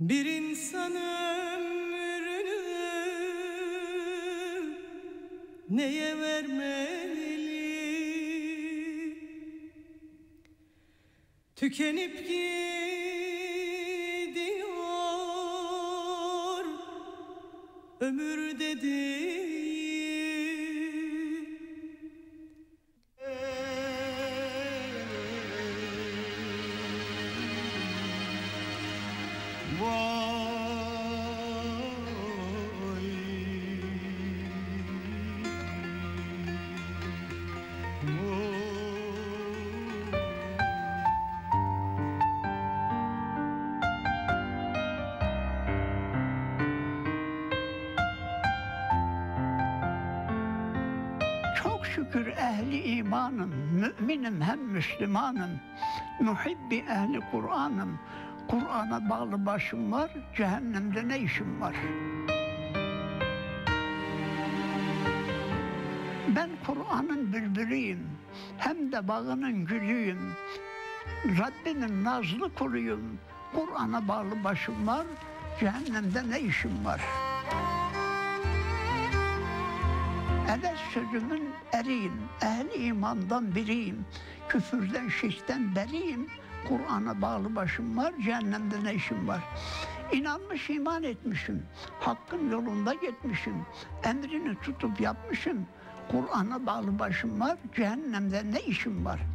Bir insan ömrünü neye vermeli? Tükenip gidiyor ömür dediği. Çok şükür ehli imanım, müminim hem Müslümanım. Muhibbi ehli Kur'an'ım. Kur'an'a bağlı başım var, cehennemde ne işim var? Ben Kur'an'ın bülbülüyüm, hem de bağının gülüyüm. Rabbimin nazlı kuluyum. Kur'an'a bağlı başım var, cehennemde ne işim var? Evet sözümün eriyim, ehli imandan biriyim. Küfürden, şirkten beriyim. Kur'an'a bağlı başım var, cehennemde ne işim var? İnanmış, iman etmişim. Hakkın yolunda gitmişim. Emrini tutup yapmışım. Kur'an'a bağlı başım var, cehennemde ne işim var?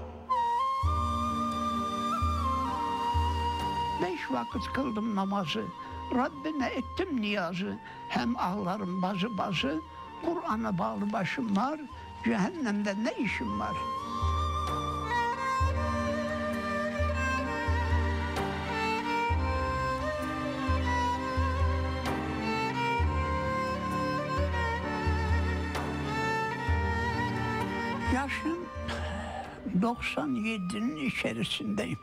5 vakit kıldım namazı. Rabbime ettim niyazı. Hem ağlarım bazı bazı. Kur'an'a bağlı başım var, cehennemde ne işim var? Yaşım 97'nin içerisindeyim.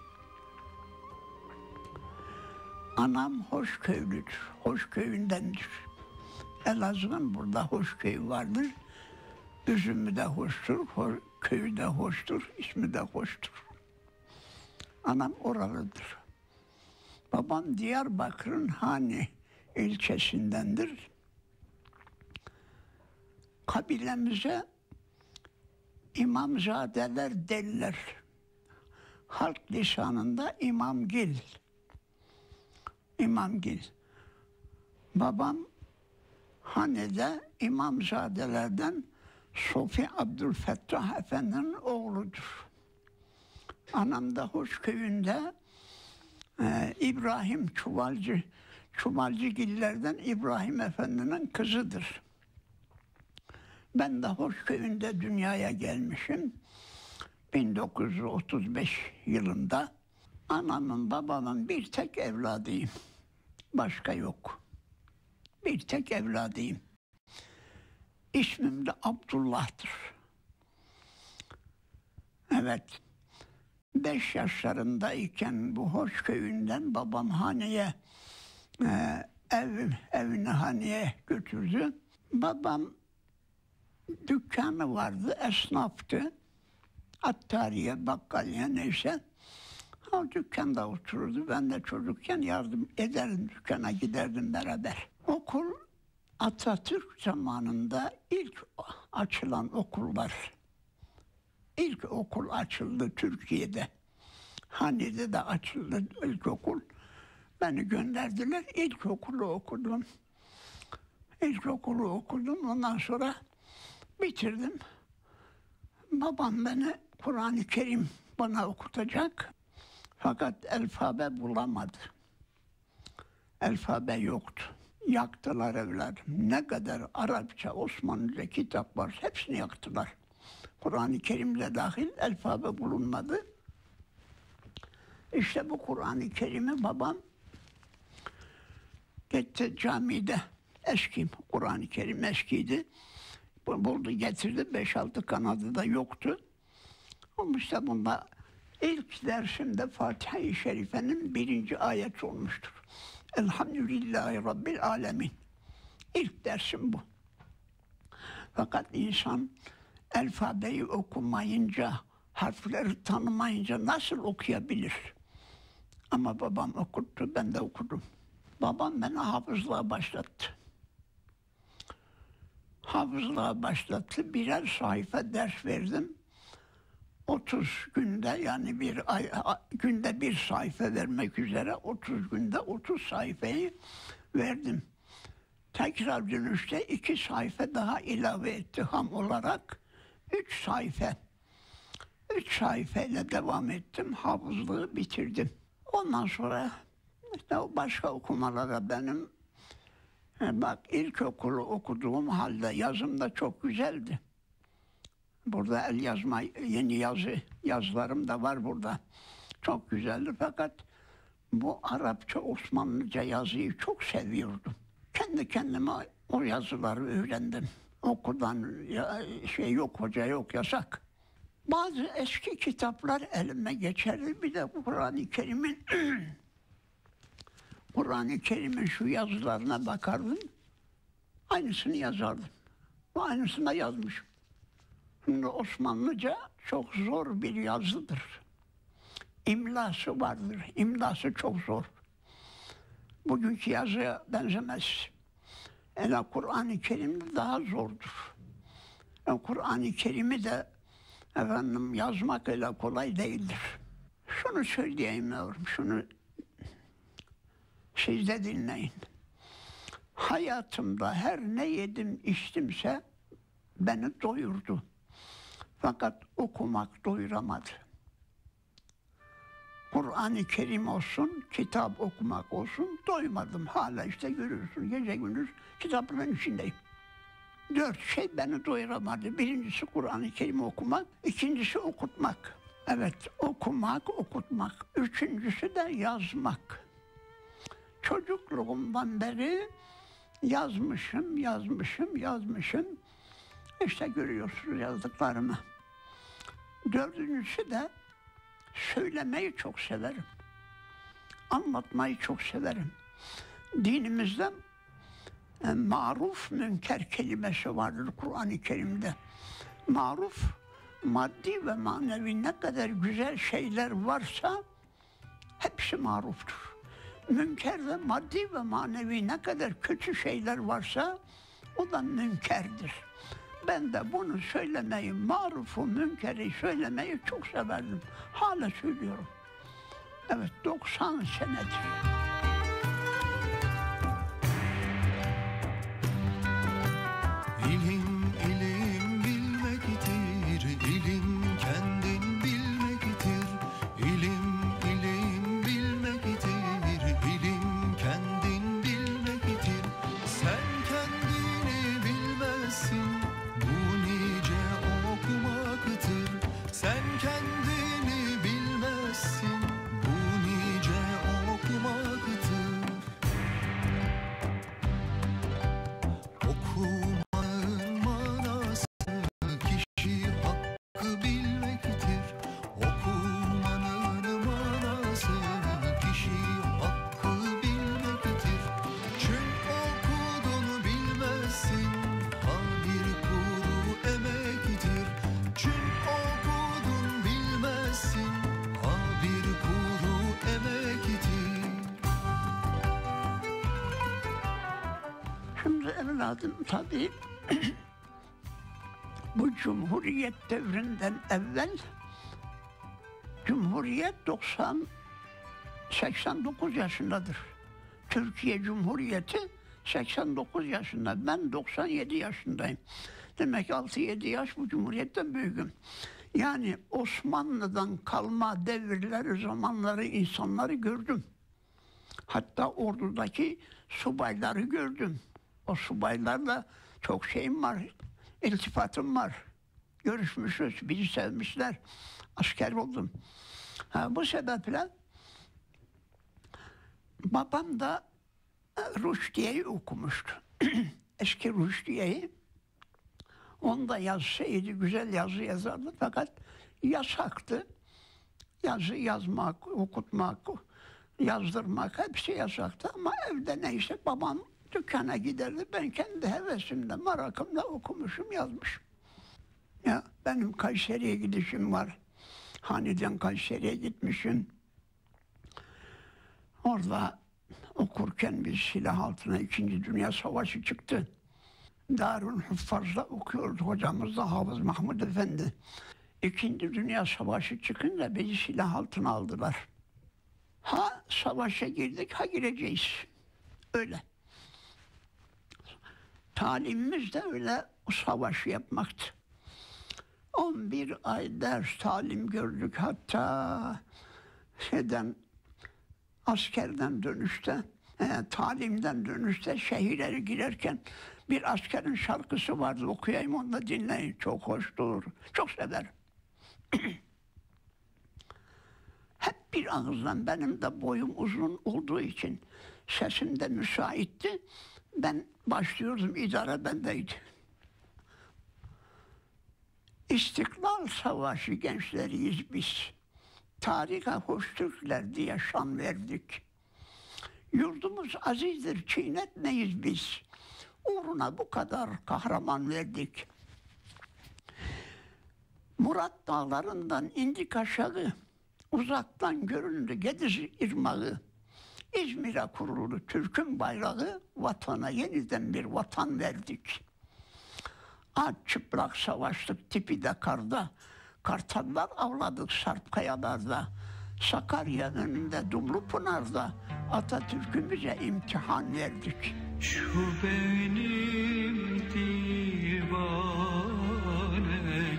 Anam Hoşköylüdür, Hoşköy'ündendir. Elazığ'ın burada Hoşköy vardır. Üzümü de hoştur, köyü de hoştur, ismi de hoştur. Anam oralıdır. Babam Diyarbakır'ın Hani ilçesindendir. Kabilemize İmamzadeler derler. Halk lisanında İmamgil. İmamgil. Babam Hane'de İmamzadelerden Sofi Abdülfettah Efendi'nin oğludur. Anam da Hoşköy'ünde İbrahim Çuvalcı, Çuvalcıgillerden İbrahim Efendi'nin kızıdır. Ben de Hoşköy'ünde dünyaya gelmişim. 1935 yılında anamın babamın bir tek evladıyım. Başka yok. Bir tek evladıyım. İsmim de Abdullah'tır. Evet. 5 yaşlarındayken bu Hoşköy'ünden babam haneye evini haneye götürdü. Babam dükkanı vardı, esnaftı. Attariye, bakkaliye neyse. O dükkanda otururdu. Ben de çocukken yardım ederdim, dükkana giderdim beraber. Okul Atatürk zamanında ilk açılan okullar. İlk okul açıldı Türkiye'de. Hani'de de açıldı ilkokul. Beni gönderdiler. İlkokulu okudum. İlkokulu okudum. Ondan sonra bitirdim. Babam beni Kur'an-ı Kerim bana okutacak. Fakat alfabe bulamadı. Alfabe yoktu. Yaktılar evladım. Ne kadar Arapça, Osmanlıca kitap var hepsini yaktılar. Kur'an-ı Kerim'de dahil alfabe bulunmadı. İşte bu Kur'an-ı Kerim'i babam gitti camide. Eski Kur'an-ı Kerim eskiydi. Buldu getirdi. 5-6 kanadı da yoktu. Ama işte bunda ilk dersimde Fatiha-i Şerife'nin 1. ayet olmuştur. Elhamdülillahi Rabbil Alemin. İlk dersim bu. Fakat insan alfabeyi okumayınca, harfleri tanımayınca nasıl okuyabilir? Ama babam okuttu, ben de okudum. Babam beni hafızlığa başlattı. Hafızlığa başlattı. Birer sayfa ders verdim. 30 günde, yani bir ay, günde bir sayfa vermek üzere 30 günde 30 sayfayı verdim. Tekrar dönüşte 2 sayfa daha ilave etti ham olarak. 3 sayfa. 3 sayfayla devam ettim. Hafızlığı bitirdim. Ondan sonra işte başka okumalara benim, bak, ilkokulu okuduğum halde yazım da çok güzeldi. Burada el yazma, yeni yazılarım da var burada. Çok güzeldi, fakat bu Arapça, Osmanlıca yazıyı çok seviyordum. Kendi kendime o yazıları öğrendim. Okuldan şey yok, hoca yok, yasak. Bazı eski kitaplar elime geçerdi. Bir de Kur'an-ı Kerim'in şu yazılarına bakardım. Aynısını yazardım. Aynısına yazmışım. Şimdi Osmanlıca çok zor bir yazıdır. İmlası vardır. İmlası çok zor. Bugünkü yazıya benzemez. Kur'an-ı Kerim daha zordur. Kur'an-ı Kerim'i de yazmak öyle kolay değildir. Şunu söyleyeyim yavrum, şunu siz de dinleyin. Hayatımda her ne yedim içtimse beni doyurdu. Fakat okumak doyuramadı. Kur'an-ı Kerim olsun, kitap okumak olsun, doymadım. Hala işte görüyorsun, gece gündüz kitapların içindeyim. 4 şey beni doyuramadı. Birincisi Kur'an-ı Kerim okumak, ikincisi okutmak. Evet, okumak, okutmak. Üçüncüsü de yazmak. Çocukluğumdan beri yazmışım. İşte görüyorsunuz yazdıklarımı. Dördüncüsü de söylemeyi çok severim. Anlatmayı çok severim. Dinimizde maruf münker kelimesi vardır Kur'an-ı Kerim'de. Maruf, maddi ve manevi ne kadar güzel şeyler varsa hepsi maruftur. Münker de maddi ve manevi ne kadar kötü şeyler varsa o da münkerdir. Ben de bunu söylemeyi, marufu, münkeri söylemeyi çok severdim. Hala söylüyorum. Evet, 90 senedir. İlim, ilim bilmektir, ilim kendin bilmektir. İlim, ilim bilmektir, ilim kendin bilmektir. Sen kendini bilmezsin, bu nice okumaktır. Sen kendini bilmezsin, bu nice okumaktır. Okumanın manası kişi hakkı bilmektir. Okumanın manası kişi hakkı bilmektir. Çünkü okudun bilmezsin, ha bir kuru emektir. Çünkü okudun bilmezsin, ha bir kuru emektir. Şimdi evladım, tabii bu Cumhuriyet devrinden evvel, Cumhuriyet 89 yaşındadır. Türkiye Cumhuriyeti 89 yaşında. Ben 97 yaşındayım. Demek ki 6-7 yaş bu Cumhuriyet'ten büyüğüm. Yani Osmanlı'dan kalma devirleri, zamanları, insanları gördüm. Hatta ordudaki subayları gördüm. O subaylarla çok şeyim var, iltifatım var. Görüşmüşüz, bizi sevmişler. Asker oldum. Bu sebeple babam da Rüşdiye'yi okumuştu. Eski Rüşdiye'yi. Onda yazsaydı, güzel yazı yazardı, fakat yasaktı. Yazı yazmak, okutmak, yazdırmak hepsi yasaktı, ama evde neyse babam dükkana giderdi. Ben kendi hevesimle, merakımla okumuşum, yazmışım. Ya benim Kayseri'ye gidişim var. Haneden Kayseri'ye gitmişim. Orada okurken biz silah altına 2. Dünya Savaşı çıktı. Darül Huffaz'da okuyordu hocamız da Hafız Mahmud Efendi. 2. Dünya Savaşı çıkınca bizi silah altına aldılar. Ha savaşa girdik, ha gireceğiz. Öyle. Talimimiz de öyle o savaşı yapmaktı. 11 ay ders talim gördük, hatta askerden dönüşte, talimden dönüşte şehirlere girerken bir askerin şarkısı vardı, okuyayım onu da dinleyin, çok hoştur, çok severim. Hep bir ağızdan, benim de boyum uzun olduğu için sesim de müsaitti. Ben başlıyordum, idare bendeydi. İstiklal Savaşı gençleriyiz biz. Tarihe hoş Türkler diye şan verdik. Yurdumuz azizdir, çiğnetmeyiz biz. Uğruna bu kadar kahraman verdik. Murat dağlarından indik aşağı. Uzaktan göründü Gediz irmağı. İzmir'e kuruldu Türk'ün bayrağı. Vatana yeniden bir vatan verdik. Aç çıplak savaştık Tipi'de karda. Kartallar avladık sarp kayalarda. Sakarya önünde Dumlupınar'da Atatürk'ümüze imtihan verdik. Şu benim divane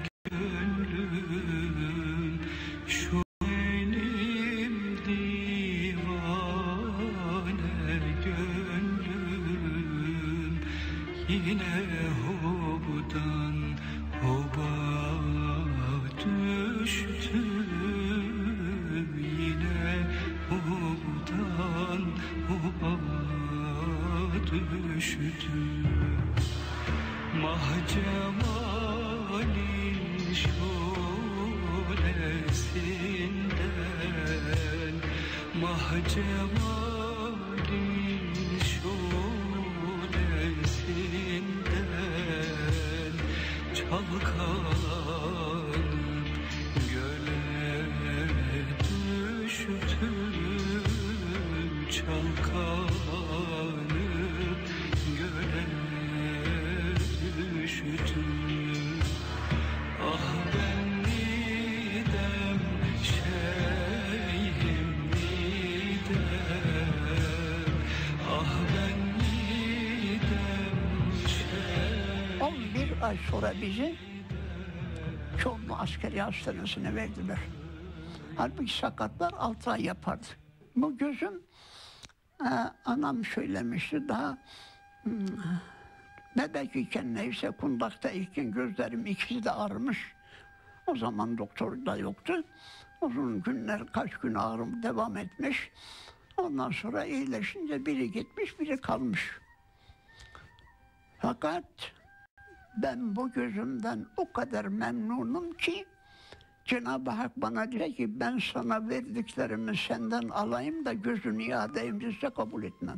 gönlüm, şu benim divane gönlüm, yine hobudan hoba düştü, yine hobudan hoba düştü. Mahcemalin şölesinden, mahcemalin şölesinden çalkanıp göle düştü, çalkanıp göle düştü. Ah ben nidem şeyhim nidem, ah ben nidem şeyhim. 11 ay sonra bizi Çorlu Askeri Hastanesi'ne verdiler. Halbuki sakatlar 6 ay yapardı. Bu gözüm, anam söylemişti daha, bebek iken neyse kundakta iken gözlerim ikisi de ağrımış. O zaman doktor da yoktu. Uzun günler, kaç gün ağrım devam etmiş. Ondan sonra iyileşince biri gitmiş, biri kalmış. Fakat ben bu gözümden o kadar memnunum ki Cenab-ı Hak bana diyor ki ben sana verdiklerimi senden alayım da gözünü iade edeyim, kabul etmem.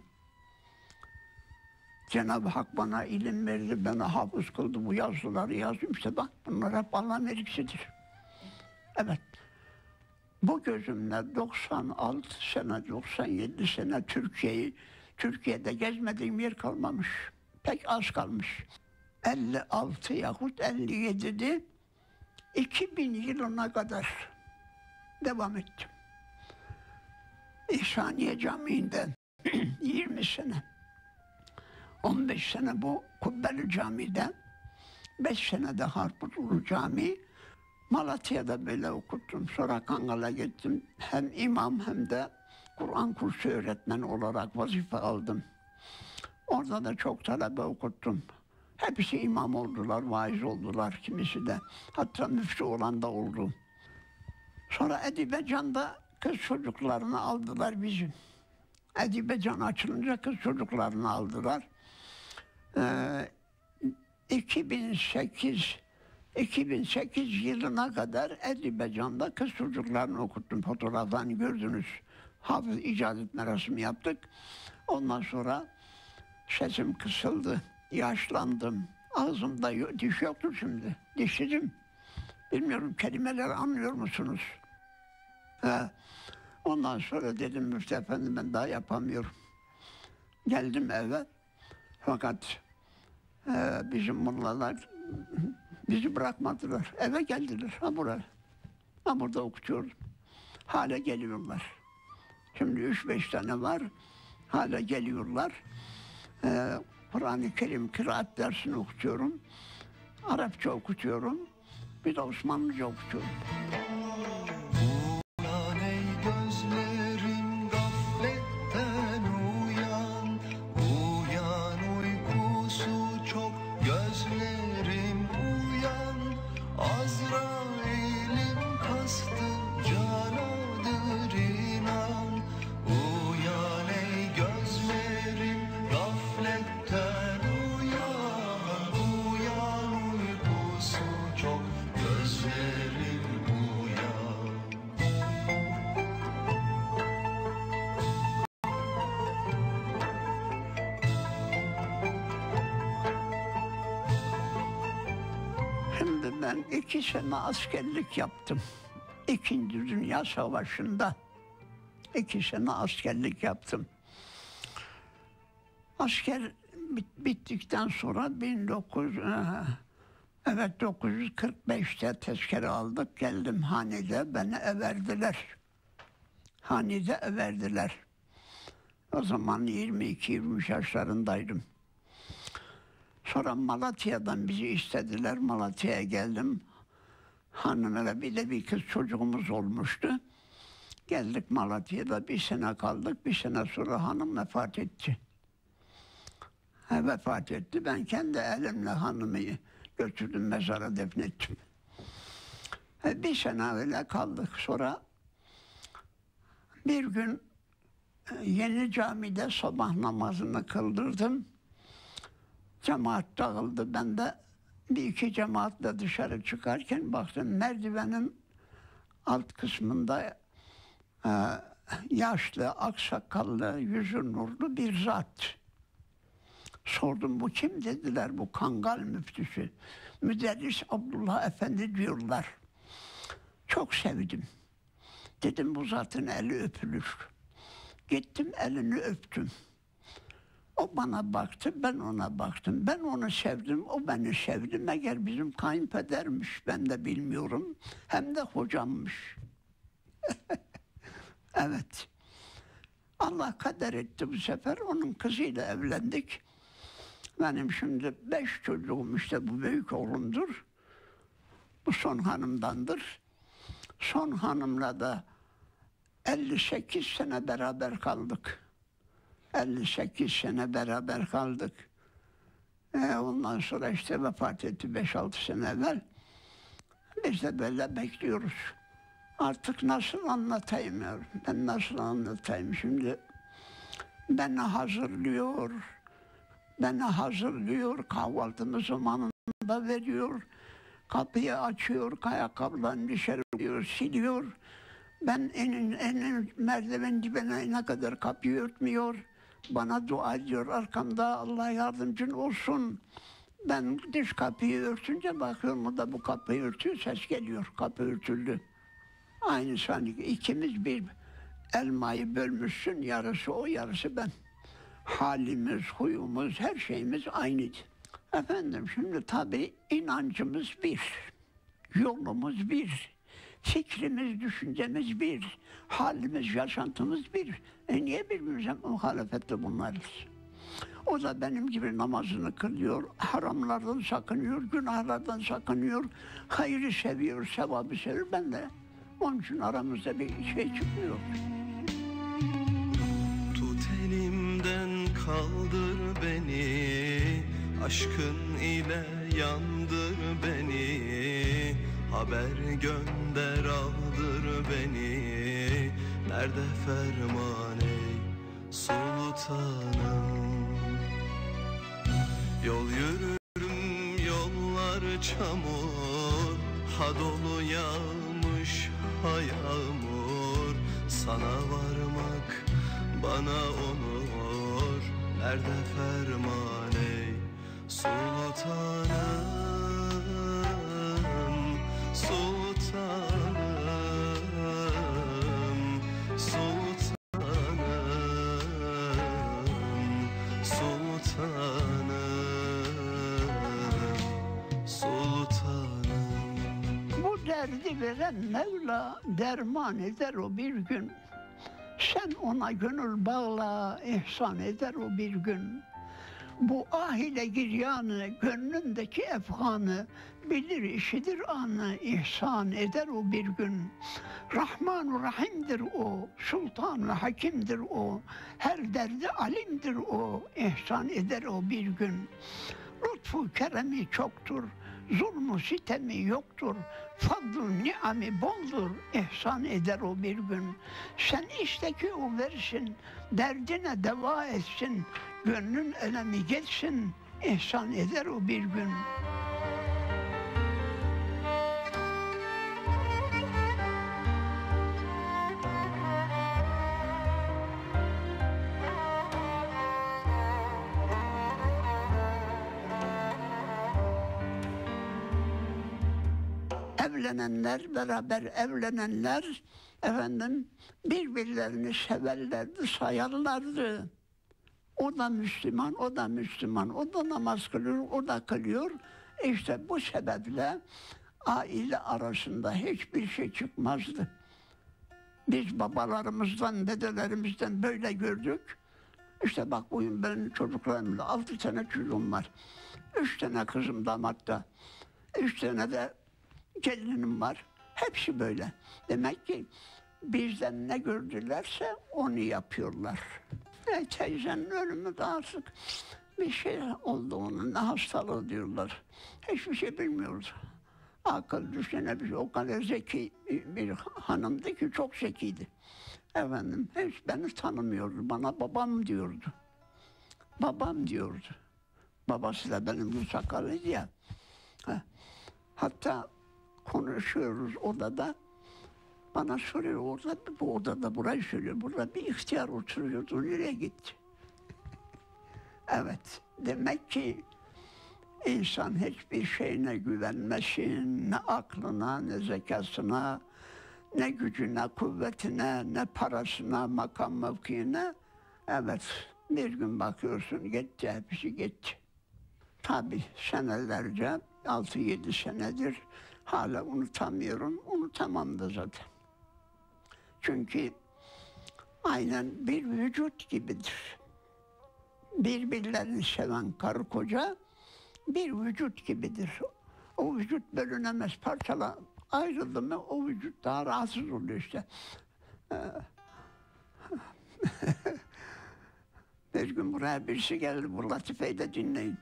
Cenab-ı Hak bana ilim verdi, bana hafız kıldı, bu yazıları yazdım, işte bak bunlar hep Allah'ın vergisidir. Evet, bu gözümle 96 sene, 97 sene Türkiye'de gezmediğim yer kalmamış, pek az kalmış. 56 yahut 57'de 2000 yılına kadar devam ettim. İhsaniye Camii'nde 20 sene, 15 sene bu Kubbeli Camii'de, 5 sene de Harputlu Camii, Malatya'da böyle okuttum. Sonra Kangal'a gittim. Hem imam hem de Kur'an kursu öğretmeni olarak vazife aldım. Orada da çok talebe okuttum. Hepsi imam oldular, vaiz oldular kimisi de. Hatta müftü olan da oldu. Sonra Edibecan'da kız çocuklarını aldılar bizim. Edibecan açılınca kız çocuklarını aldılar. 2008 yılına kadar Edibecan'da kız çocuklarını okuttum. Fotoğraflarını gördünüz. Hafız icazet merasimi yaptık. Ondan sonra sesim kısıldı. Yaşlandım. Ağzımda diş yoktu şimdi. Dişsizim. Bilmiyorum kelimeleri anlıyor musunuz? Ondan sonra dedim Müftü Efendi ben daha yapamıyorum. Geldim eve. Fakat bizim mollalar bizi bırakmadılar. Eve geldiler. Ha burada okutuyorum. Hala geliyorlar. Şimdi 3-5 tane var. Hala geliyorlar. Kur'an-ı Kerim kıraat dersini okutuyorum. Arapça okutuyorum. Bir de Osmanlıca okutuyorum. Uyan ey gözlerim gafletten uyan. Uyan uykusu çok gözlerim uyan. Azrail'in kastı canadır inan. Uyan ey gözlerim gafletten uyan. Uyan uykusu çok gözlerim uyan. Şimdi ben 2 sene askerlik yaptım. İkinci Dünya Savaşı'nda 2 sene askerlik yaptım. Asker bittikten sonra 945'te tezkere aldık. Geldim hanede beni everdiler. Hanede everdiler. O zaman 22-23 yaşlarındaydım. Sonra Malatya'dan bizi istediler. Malatya'ya geldim. Hanımla bir kız çocuğumuz olmuştu. Geldik Malatya'da 1 sene kaldık. 1 sene sonra hanım vefat etti. Vefat etti. Ben kendi elimle hanımı götürdüm mezara defnettim. 1 sene öyle kaldık. Sonra bir gün Yeni Cami'de sabah namazını kıldırdım. Cemaat dağıldı. Ben de 1-2 cemaatle dışarı çıkarken baktım merdivenin alt kısmında yaşlı, aksakallı, yüzü nurlu bir zat. Sordum bu kim dediler, bu Kangal müftüsü. Müderris Abdullah Efendi diyorlar. Çok sevdim. Dedim bu zatın eli öpülür. Gittim elini öptüm. O bana baktı, ben ona baktım. Ben onu sevdim, o beni sevdi. Meğer bizim kayınpedermiş, ben de bilmiyorum. Hem de hocammış. Evet. Allah kader etti bu sefer. Onun kızıyla evlendik. Benim şimdi 5 çocuğum, işte bu büyük oğlumdur. Bu son hanımdandır. Son hanımla da 58 sene beraber kaldık. 58 sene beraber kaldık. Ondan sonra işte vefat etti 5-6 sene evvel. Biz de böyle bekliyoruz. Artık nasıl anlatayım ya? Ben nasıl anlatayım şimdi? Beni hazırlıyor, kahvaltımı zamanında veriyor. Kapıyı açıyor, ayakkabılarını dışarı koyuyor, siliyor. Ben en merdiven dibine ne kadar kapıyı örtmüyor. Bana dua ediyor arkamda, Allah yardımcın olsun. Ben dış kapıyı örtünce bakıyorum, o da bu kapıyı örtüyor, ses geliyor, kapı örtüldü. Aynı sanki ikimiz bir elmayı bölmüşsün, yarısı o, yarısı ben. Halimiz, huyumuz, her şeyimiz aynıydı. Efendim şimdi tabii inancımız bir, yolumuz bir, fikrimiz, düşüncemiz bir, halimiz, yaşantımız bir. Niye birbirimize muhalefette bunlarız? O da benim gibi namazını kılıyor, haramlardan sakınıyor, günahlardan sakınıyor, hayrı seviyor, sevabı seviyor. Ben de onun için aramızda bir şey çıkmıyor. Tut elimden kaldır beni, aşkın ile yandır beni. Haber gönder aldır beni, nerede ferman ey sultanım. Yol yürürüm yollar çamur, ha dolu yağmış ha yağmur. Sana varmak bana onur, nerede ferman ey sultanım. Sultanım, sultanım. Derdi veren Mevla derman eder o bir gün. Sen ona gönül bağla, ihsan eder o bir gün. Bu ahile giryanı, gönlündeki efhanı, bilir işidir anı, ihsan eder o bir gün. Rahman-ı Rahim'dir o, Sultan-ı Hakim'dir o, her derdi alimdir o, ihsan eder o bir gün. Lütfu keremi çoktur, zulmü sitemi yoktur, fadl-ı ni'ami boldur, ihsan eder o bir gün. Sen iste ki o versin, derdine deva etsin, gönlün elemi geçsin, ihsan eder o bir gün. Evlenenler, beraber evlenenler efendim birbirlerini severlerdi, sayarlardı. O da Müslüman, o da Müslüman, o da namaz kılıyor, o da kılıyor. İşte bu sebeple aile arasında hiçbir şey çıkmazdı. Biz babalarımızdan, dedelerimizden böyle gördük. İşte bak bugün benim çocuklarımla 6 tane çocuğum var. 3 tane kızım damatta, 3 tane de gelinim var. Hepsi böyle. Demek ki bizden ne gördülerse onu yapıyorlar. Teyzenin ölümü de artık bir şey oldu onun, ne hastalığı diyorlar. Hiçbir şey bilmiyoruz. Akıl düşünebilir. O kadar zeki bir hanımdı ki çok zekiydi. Efendim hiç beni tanımıyordu. Bana babam diyordu. Babam diyordu. Babası da benim bu sakalıydı ya. Hatta konuşuyoruz odada. Bana soruyor orada, bu odada burayı söylüyor. Burada bir ihtiyar oturuyordu. Nereye gitti? Evet. Demek ki insan hiçbir şeyine güvenmesin. Ne aklına, ne zekasına, ne gücüne, kuvvetine, ne parasına, makam mevkiine. Evet. Bir gün bakıyorsun gitti, hepsi gitti. Tabii senelerce, 6-7 senedir hala unutamıyorum. Unutamam da zaten. Çünkü aynen bir vücut gibidir. Birbirlerini seven karı koca bir vücut gibidir. O vücut bölünemez, ayrıldı mı o vücut daha rahatsız oluyor işte. Bir gün buraya birisi geldi, bu latifeyi de dinleyin.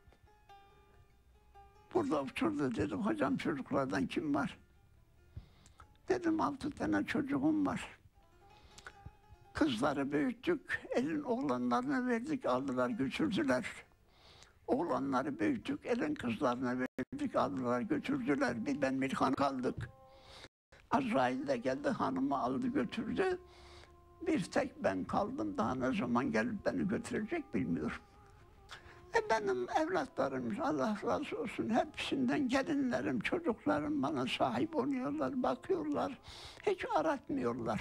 Burada oturdu, dedim hocam çocuklardan kim var? Dedim 6 tane çocuğum var. Kızları büyüttük, elin oğlanlarına verdik, aldılar götürdüler. Oğlanları büyüttük, elin kızlarına verdik, aldılar götürdüler. Bir ben Mirhan kaldık. Azrail de geldi, hanımı aldı götürdü. Bir tek ben kaldım, daha ne zaman gelip beni götürecek bilmiyorum. Benim evlatlarım, Allah razı olsun, hepsinden gelinlerim, çocuklarım bana sahip oluyorlar, bakıyorlar, hiç aratmıyorlar.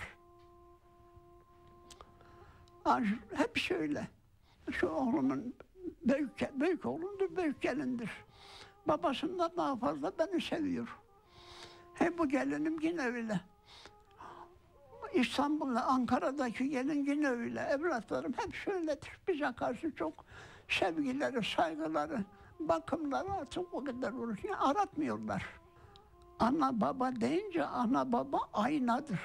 Hep şöyle, şu oğlumun büyük oğlumdur, büyük gelindir. Babasından daha fazla beni seviyor. Bu gelinim yine öyle. İstanbul'da, Ankara'daki gelin yine öyle. Evlatlarım hep şöyledir. Bize karşı çok sevgileri, saygıları, bakımları artık o kadar olur. Yani aratmıyorlar. Ana baba deyince ana baba aynadır.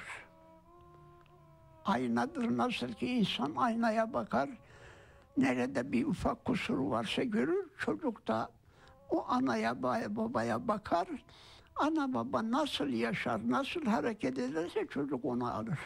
Aynadır, nasıl ki insan aynaya bakar, nerede bir ufak kusuru varsa görür, çocuk da o anaya babaya bakar. Ana baba nasıl yaşar, nasıl hareket ederse çocuk onu alır.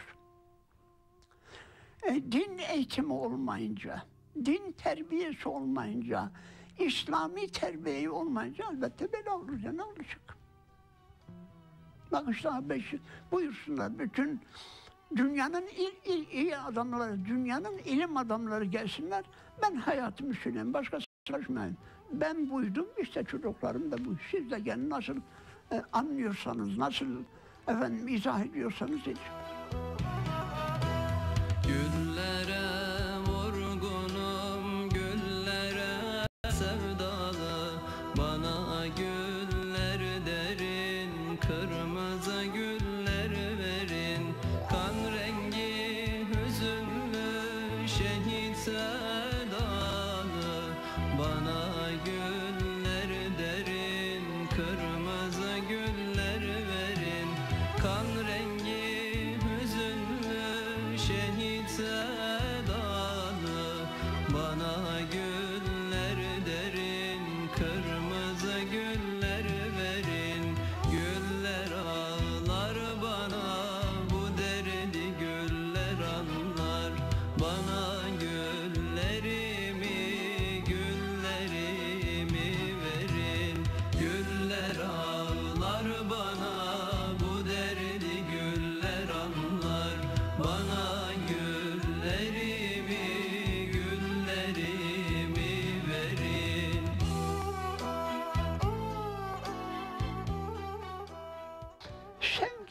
Din eğitimi olmayınca, din terbiyesi olmayınca, İslami terbiye olmayınca elbette böyle olur ya, ne olacak? Bak işte buyursunlar bütün dünyanın iyi adamları, dünyanın ilim adamları gelsinler. Ben hayatımı söyleyeyim, başka çalışmayın. Ben buydum, işte çocuklarım da bu. Siz de gelin nasıl anlıyorsanız, nasıl efendim izah ediyorsanız edin. Güllere vurgunum, güllere sevdalı, bana güller derin kırmızı.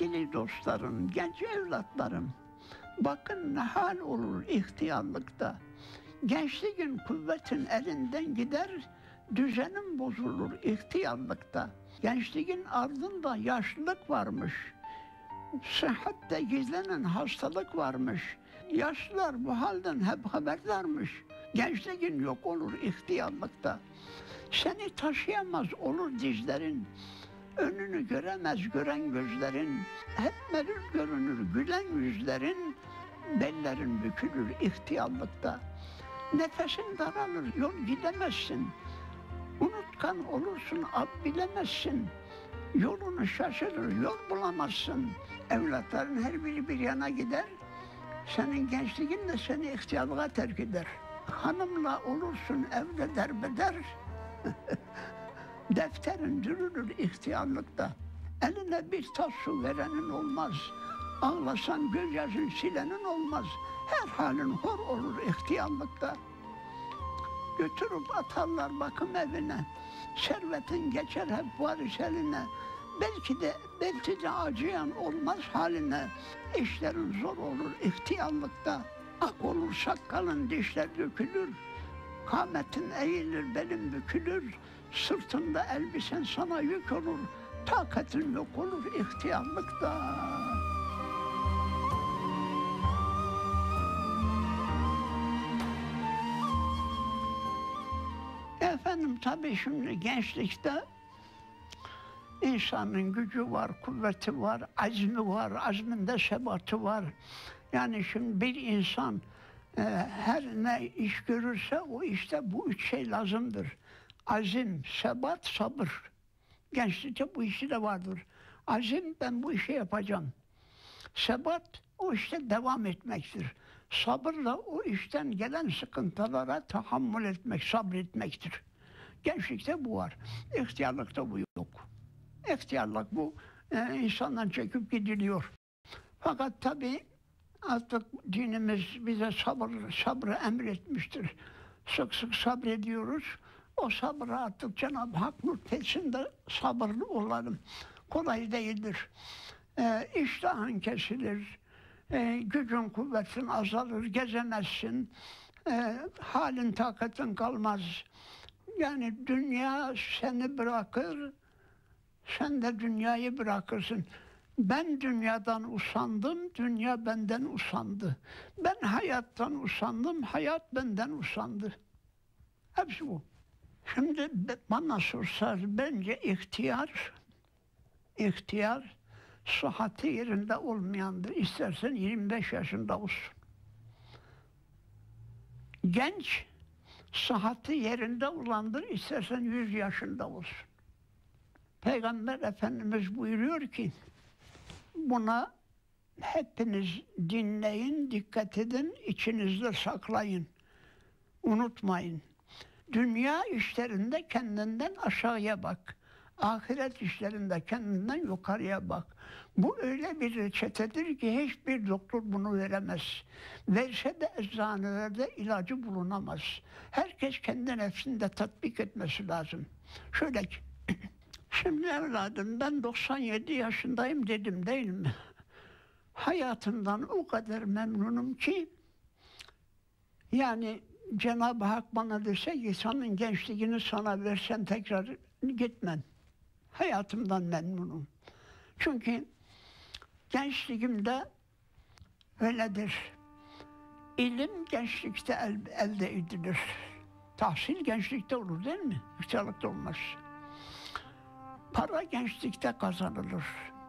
Sevgili dostlarım, genç evlatlarım, bakın ne hal olur ihtiyarlıkta. Gençliğin kuvvetin elinden gider, düzenin bozulur ihtiyarlıkta. Gençliğin ardında yaşlılık varmış, sıhhatte gizlenen hastalık varmış. Yaşlılar bu halden hep haberdarmış. Gençliğin yok olur ihtiyarlıkta. Seni taşıyamaz olur dizlerin, önünü göremez gören gözlerin. Hep melul görünür gülen yüzlerin, bellerin bükülür ihtiyarlıkta. Nefesin daralır, yol gidemezsin. Unutkan olursun, ab bilemezsin. Yolunu şaşırır, yol bulamazsın. Evlatların her biri bir yana gider. Senin gençliğin de seni ihtiyarlığa terk eder. Hanımla olursun evde derbeder. Defterin dürülür ihtiyarlıkta. Eline bir tas su verenin olmaz. Ağlasan gözyaşın silenin olmaz. Her halin hor olur ihtiyarlıkta. Götürüp atarlar bakım evine. Servetin geçer hep varis eline. Belki de acıyan olmaz haline. İşlerin zor olur ihtiyarlıkta. Ak olur sakalın, dişler dökülür. Kametin eğilir, belin bükülür. Sırtında elbisen sana yük olur. Takatin yok olur ihtiyarlıkta. Efendim tabii şimdi gençlikte insanın gücü var, kuvveti var, azmi var, azminde sebatı var. Yani şimdi bir insan her ne iş görürse o işte bu üç şey lazımdır. Azim, sebat, sabır. Gençlikte bu işi de vardır. Azim, ben bu işi yapacağım. Sebat, o işte devam etmektir. Sabırla o işten gelen sıkıntılara tahammül etmek, sabretmektir. Gençlikte bu var. İhtiyarlıkta bu yok. İhtiyarlık bu insandan çekip gidiliyor. Fakat tabii artık dinimiz bize sabrı emretmiştir. Sık sık sabrediyoruz. O sabrı artık Cenab-ı Hak lütfetsin de sabırlı olalım. Kolay değildir. İştahın kesilir. Gücün kuvvetin azalır. Gezemezsin. Halin takatin kalmaz. Yani dünya seni bırakır. Sen de dünyayı bırakırsın. Ben dünyadan usandım, dünya benden usandı. Ben hayattan usandım, hayat benden usandı. Hepsi bu. Şimdi bana sorsanız bence ihtiyar sıhhati yerinde olmayandır. İstersen 25 yaşında olsun. Genç sıhhati yerinde olandır. İstersen 100 yaşında olsun. Peygamber Efendimiz buyuruyor ki buna hepiniz dinleyin, dikkat edin, içinizde saklayın. Unutmayın. Dünya işlerinde kendinden aşağıya bak. Ahiret işlerinde kendinden yukarıya bak. Bu öyle bir reçetedir ki hiçbir doktor bunu veremez. Verse de eczanelerde ilacı bulunamaz. Herkes kendi nefsinde tatbik etmesi lazım. Şöyle ki, şimdi evladım ben 97 yaşındayım dedim değil mi? Hayatımdan o kadar memnunum ki yani Cenab-ı Hak bana dese ki senin gençliğini sana versen tekrar gitmem. Hayatımdan memnunum. Çünkü gençliğimde öyledir. İlim gençlikte elde edilir. Tahsil gençlikte olur değil mi? İhtiyarlıkta olmaz. Para gençlikte kazanılır.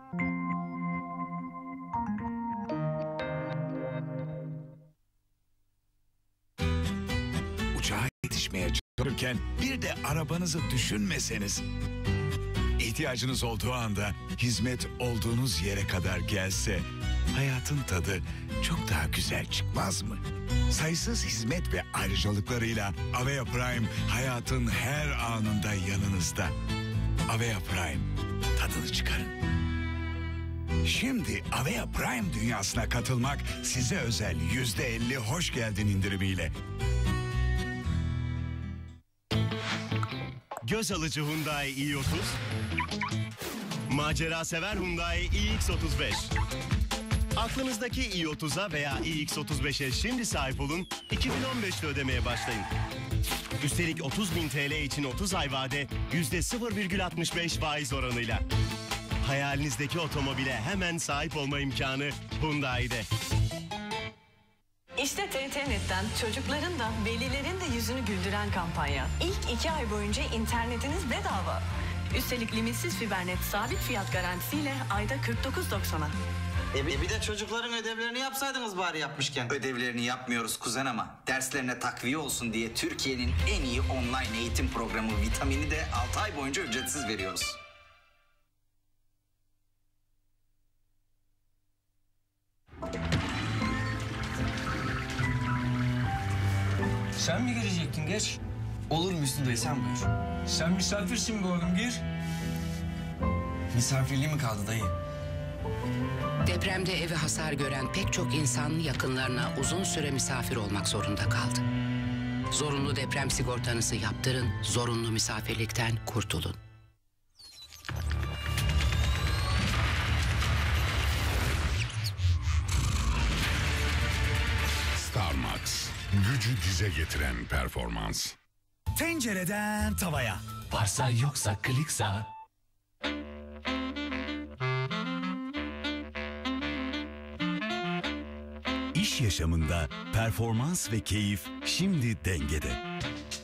Uçağa yetişmeye çalışırken bir de arabanızı düşünmeseniz. İhtiyacınız olduğu anda hizmet olduğunuz yere kadar gelse hayatın tadı çok daha güzel çıkmaz mı? Sayısız hizmet ve ayrıcalıklarıyla Avea Prime hayatın her anında yanınızda. Avea Prime, tadını çıkarın. Şimdi Avea Prime dünyasına katılmak size özel %50 hoş geldin indirimiyle. Göz alıcı Hyundai i30 Macera sever Hyundai iX35. Aklınızdaki i30'a veya iX35'e şimdi sahip olun, 2015'te ödemeye başlayın. Üstelik 30.000 TL için 30 ay vade %0,65 faiz oranıyla. Hayalinizdeki otomobile hemen sahip olma imkanı Hyundai'de. İşte TRT.net'ten çocukların da velilerin de yüzünü güldüren kampanya. İlk 2 ay boyunca internetiniz bedava. Üstelik limitsiz fibernet sabit fiyat garantisiyle ayda 49.90'a. Bir de çocukların ödevlerini yapsaydınız bari yapmışken. Ödevlerini yapmıyoruz kuzen ama derslerine takviye olsun diye Türkiye'nin en iyi online eğitim programı Vitamin'i de 6 ay boyunca ücretsiz veriyoruz. Sen mi girecektin geç? Olur Müslü Bey, sen buyur. Sen misafirsin bu oğlum, gir. Misafirliği mi kaldı dayı? Depremde evi hasar gören pek çok insan yakınlarına uzun süre misafir olmak zorunda kaldı. Zorunlu deprem sigortanızı yaptırın, zorunlu misafirlikten kurtulun. Starmax, gücü dize getiren performans. Tencereden tavaya. Varsa yoksa Kliksa. İş yaşamında performans ve keyif şimdi dengede.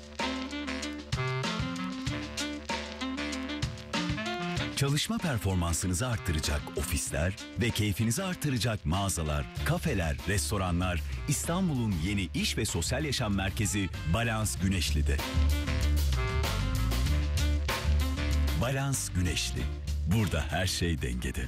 Çalışma performansınızı arttıracak ofisler ve keyfinizi arttıracak mağazalar, kafeler, restoranlar İstanbul'un yeni iş ve sosyal yaşam merkezi Balans Güneşli'de. Balans Güneşli. Burada her şey dengede.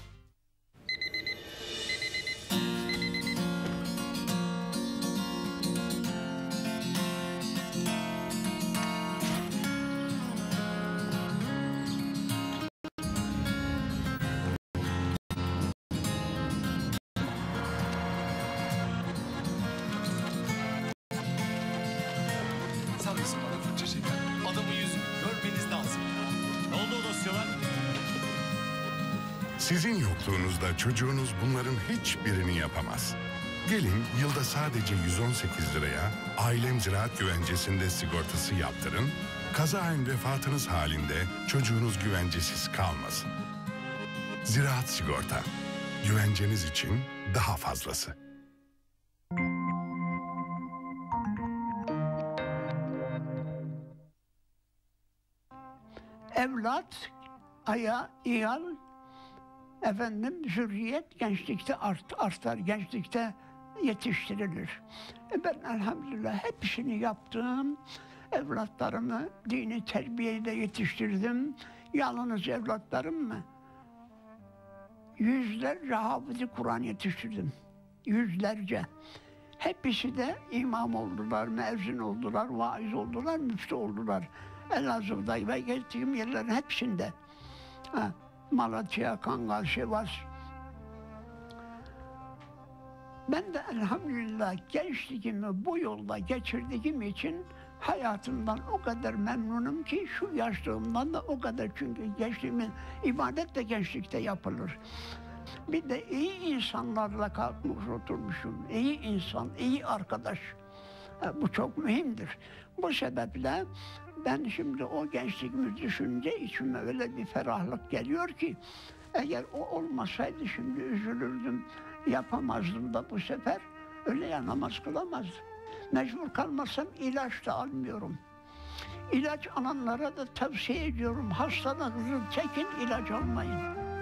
Sizin yokluğunuzda çocuğunuz bunların hiçbirini yapamaz. Gelin yılda sadece 118 liraya Ailem Ziraat Güvencesi'nde sigortası yaptırın. Kazaen vefatınız halinde çocuğunuz güvencesiz kalmasın. Ziraat Sigorta. Güvenceniz için daha fazlası. Evlat, iyal, zürriyet gençlikte artar, gençlikte yetiştirilir. Ben elhamdülillah hepsini yaptım. Evlatlarımı dini terbiyeyle yetiştirdim. Yalnız evlatlarım mı? Yüzlerce hafız-ı Kur'an yetiştirdim. Yüzlerce. Hepsi de imam oldular, müezzin oldular, vaiz oldular, müftü oldular. Elazığ'da ve gittiğim yerlerin hepsinde. Malatya, Kangal, Sivas. Ben de elhamdülillah gençliğimi bu yolda geçirdiğim için hayatımdan o kadar memnunum ki şu yaşlığımdan da o kadar, çünkü gençliğimin ibadet de gençlikte yapılır. Bir de iyi insanlarla kalkmış oturmuşum. İyi insan, iyi arkadaş. Bu çok mühimdir. Bu sebeple ben şimdi o gençliğimi düşününce içime öyle bir ferahlık geliyor ki eğer o olmasaydı şimdi üzülürdüm, yapamazdım da bu sefer öyle ya namaz kılamazdım. Mecbur kalmasam ilaç da almıyorum. İlaç alanlara da tavsiye ediyorum. Hastalığınızı çekin, ilaç almayın.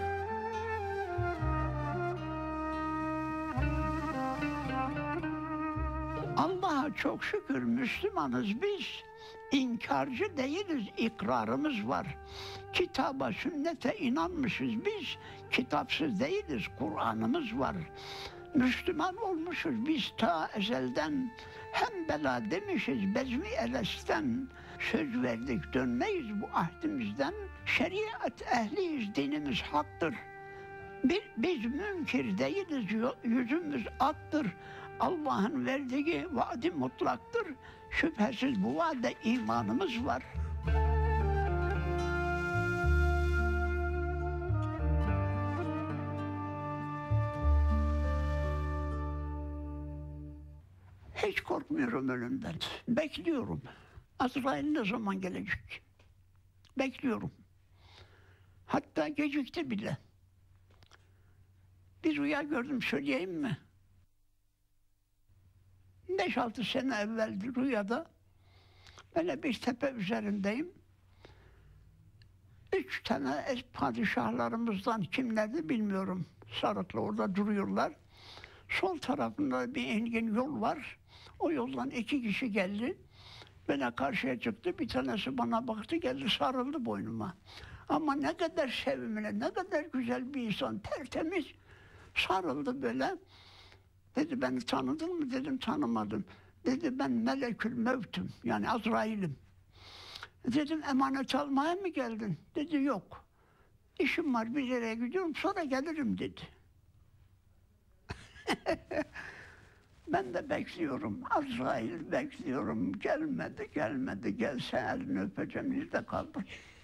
Allah'a çok şükür Müslümanız biz. İnkarcı değiliz, ikrarımız var. Kitaba, sünnete inanmışız biz. Kitapsız değiliz, Kur'an'ımız var. Müslüman olmuşuz biz ta ezelden. Hem bela demişiz bezmi elesten. Söz verdik dönmeyiz bu ahdimizden. Şeriat ehliyiz, dinimiz haktır. Biz münkir değiliz, yüzümüz aktır. Allah'ın verdiği vaadi mutlaktır. Şüphesiz bu vaade imanımız var. Hiç korkmuyorum ölümden. Bekliyorum. Azrail ne zaman gelecek? Bekliyorum. Hatta gecikti bile. Bir rüya gördüm, söyleyeyim mi? 5-6 sene evveldi rüyada. Böyle bir tepe üzerindeyim. 3 tane padişahlarımızdan kimlerdi bilmiyorum. Sarıklı orada duruyorlar. Sol tarafında bir engin yol var. O yoldan 2 kişi geldi. Bana karşıya çıktı. Bir tanesi bana baktı, geldi sarıldı boynuma. Ama ne kadar sevimli, ne kadar güzel bir insan, tertemiz. Sarıldı böyle. Dedi beni tanıdın mı? Dedim tanımadım. Dedi ben Melekül Mevt'üm, yani Azrail'im. Dedim emanet almaya mı geldin? Dedi yok. İşim var, bir yere gidiyorum, sonra gelirim dedi. Ben de bekliyorum, Azrail bekliyorum. Gelmedi, gelse elini öpeceğim, yüzde kaldım.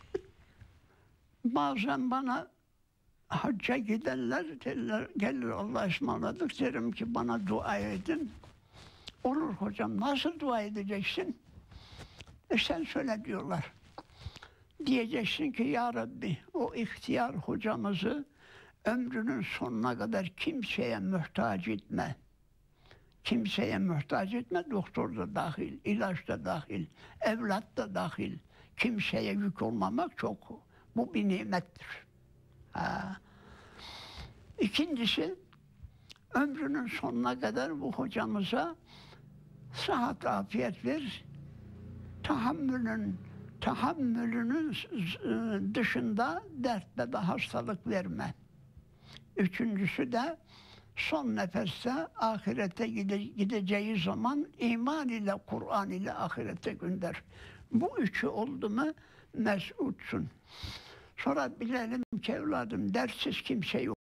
Bazen bana hacca gidenler derler, gelir Allah'a ısmarladık, derim ki bana dua edin. Olur hocam, nasıl dua edeceksin? Sen söyle diyorlar. Diyeceksin ki ya Rabbi, o ihtiyar hocamızı ömrünün sonuna kadar kimseye muhtaç etme. Kimseye muhtaç etme, doktor da dahil, ilaç da dahil, evlat da dahil. Kimseye yük olmamak çok, bu bir nimettir. İkincisi, ömrünün sonuna kadar bu hocamıza sıhhat, afiyet ver, tahammülünün dışında dert ve hastalık verme. Üçüncüsü de son nefeste ahirete gideceği zaman iman ile, Kur'an ile ahirete gönder. Bu üçü oldu mu mes'udsun. Sonra bilelim ki evladım, dersiz kimse yok.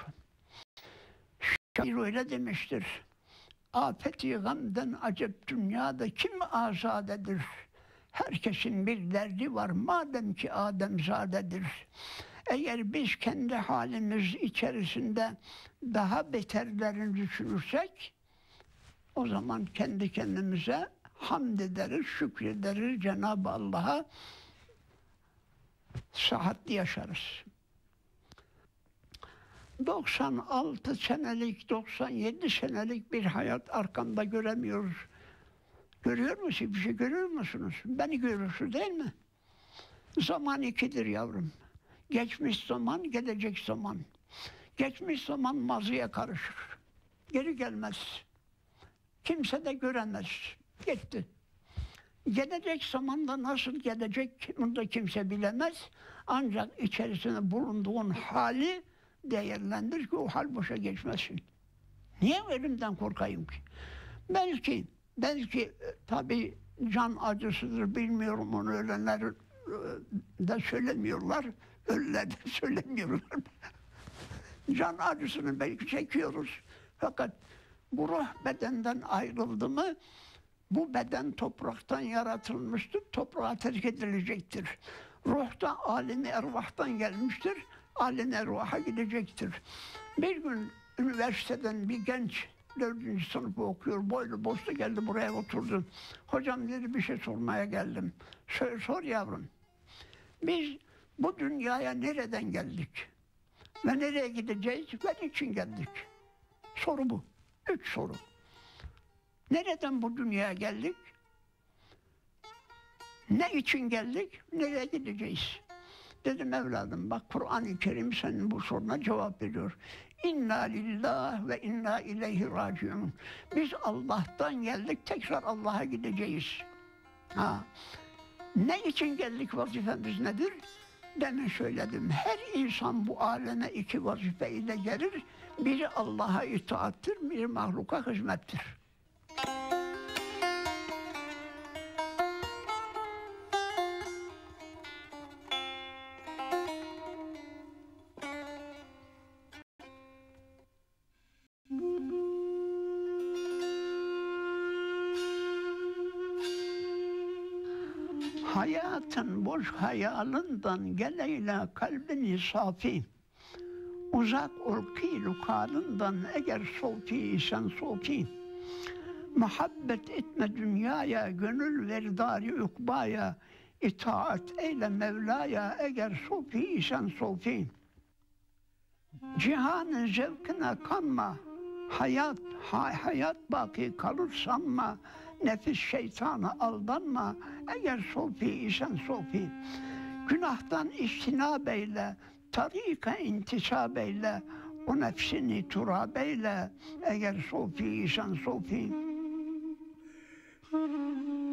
Şair öyle demiştir. Afet-i gamden acep dünyada kim azadedir? Herkesin bir derdi var madem ki Ademzadedir. Eğer biz kendi halimiz içerisinde daha beterlerini düşünürsek, o zaman kendi kendimize hamd ederiz, şükrederiz Cenab-ı Allah'a, sıhhatli yaşarız. 96 senelik, 97 senelik bir hayat arkamda göremiyoruz. Görüyor musunuz? Bir şey görüyor musunuz? Beni görürsünüz değil mi? Zaman ikidir yavrum. Geçmiş zaman, gelecek zaman. Geçmiş zaman maziye karışır. Geri gelmez. Kimse de göremez. Gitti. Gelecek zamanda nasıl gelecek bunu da kimse bilemez. Ancak içerisinde bulunduğun hali değerlendir ki o hal boşa geçmesin. Niye ölümden korkayım ki? Belki tabii can acısıdır, bilmiyorum, onu ölenler de söylemiyorlar. Ölüler de söylemiyorlar. Can acısını belki çekiyoruz. Fakat bu ruh bedenden ayrıldı mı, bu beden topraktan yaratılmıştır, toprağa terk edilecektir. Ruh da alem-i ervahtan gelmiştir, alem-i ervaha gidecektir. Bir gün üniversiteden bir genç 4. sınıfı okuyor, boylu boslu geldi buraya oturdu. Hocam dedi, bir şey sormaya geldim. Sor yavrum. Biz bu dünyaya nereden geldik? Ve nereye gideceğiz? Ve niçin geldik? Soru bu. 3 soru. Nereden bu dünyaya geldik? Ne için geldik? Nereye gideceğiz? Dedim evladım bak, Kur'an-ı Kerim senin bu soruna cevap veriyor. İnna lillah ve inna ileyhi raciun. Biz Allah'tan geldik, tekrar Allah'a gideceğiz. Ne için geldik, vazifemiz nedir? Demin söyledim. Her insan bu aleme 2 vazife ile gelir. Biri Allah'a itaattir, biri mahluka hizmettir. Hayatın boş hayalından geleyle kalbini safi. Uzak ol kilu kalından eğer sofi isen sofi. Muhabbet etme dünyaya, gönül ver dari ukbaya, itaat eyle Mevla'ya, eğer sofi isen sofi. Cihanın zevkine kanma, hayat baki kalır sanma, nefis şeytana aldanma, eğer sofi isen sofi. Günahtan içtinab eyle, tarika intisab eyle, o nefsini turab eyle, eğer sofi isen sofi.